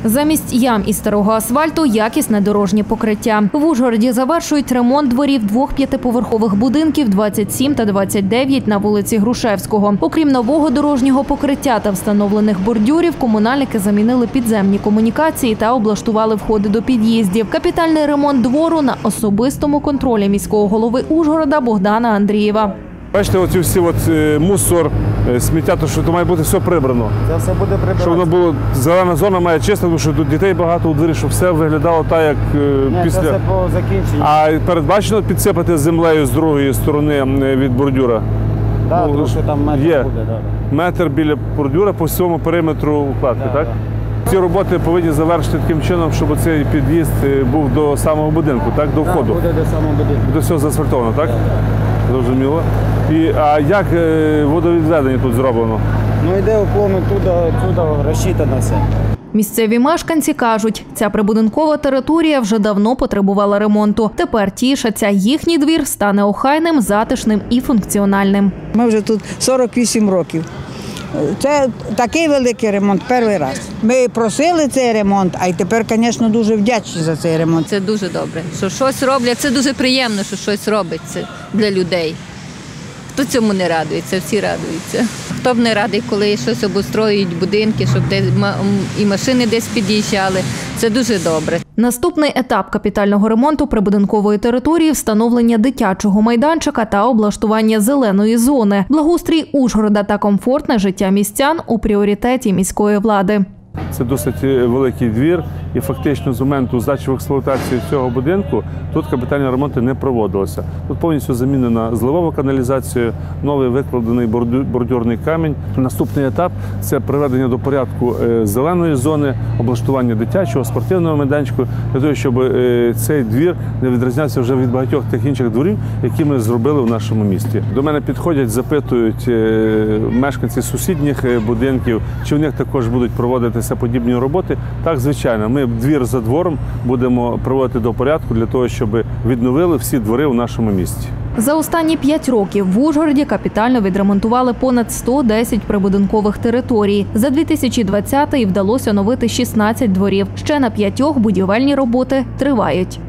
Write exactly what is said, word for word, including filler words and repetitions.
Замість ям і старого асфальту – якісне дорожнє покриття. В Ужгороді завершують ремонт дворів двох п'ятиповерхових будинків двадцять сім та двадцять дев'ять на вулиці Грушевського. Окрім нового дорожнього покриття та встановлених бордюрів, комунальники замінили підземні комунікації та облаштували входи до під'їздів. Капітальний ремонт двору на особистому контролі міського голови Ужгорода Богдана Андрієва. Бачите, оці всі от, е, мусор, е, сміття, то що то має бути все прибрано. Це все буде прибрано. Щоб воно було, зелена зона має чисто, тому що тут дітей багато у дворі, щоб все виглядало так, як е, Ні, після. це все по закінченню. А передбачено підсипати землею з другої сторони е, від бордюра? Так, Ну, тому що там метр є. буде. Да, да. Метр біля бордюра по всьому периметру укладки, Да, так? да. Ці роботи повинні завершити таким чином, щоб цей під'їзд е, був до самого будинку, так? До входу. Так, буде до самого будинку. До всього заасфальтовано, так? Зрозуміло. І, а як е, водовідведення тут зроблено? Ну йде уклон туди, туди розчитано все. Місцеві мешканці кажуть, ця прибудинкова територія вже давно потребувала ремонту. Тепер тішаться, їхній двір стане охайним, затишним і функціональним. Ми вже тут сорок вісім років. Це такий великий ремонт перший раз. Ми просили цей ремонт, а й тепер, звісно, дуже вдячні за цей ремонт. Це дуже добре, що щось роблять. Це дуже приємно, що щось робиться для людей. Хто цьому не радується, всі радуються. Хто б не радий, коли щось обустроюють будинки, щоб десь і машини десь під'їжджали. Це дуже добре. Наступний етап капітального ремонту прибудинкової території – встановлення дитячого майданчика та облаштування зеленої зони. Благоустрій Ужгорода та комфортне життя містян у пріоритеті міської влади. Це досить великий двір, і фактично з моменту здачі в експлуатацію цього будинку тут капітальні ремонти не проводилися. Тут повністю замінена зливова каналізація, новий викладений бордюрний камінь. Наступний етап – це приведення до порядку зеленої зони, облаштування дитячого, спортивного майданчику, для того, щоб цей двір не відрізнявся вже від багатьох тих інших дворів, які ми зробили в нашому місті. До мене підходять, запитують мешканці сусідніх будинків, чи в них також будуть проводитися подібні роботи. Так, звичайно, ми двір за двором будемо приводити до порядку для того, щоб відновили всі двори у нашому місті. За останні п'ять років в Ужгороді капітально відремонтували понад сто десять прибудинкових територій. За дві тисячі двадцятий вдалося оновити шістнадцять дворів. Ще на п'ятьох будівельні роботи тривають.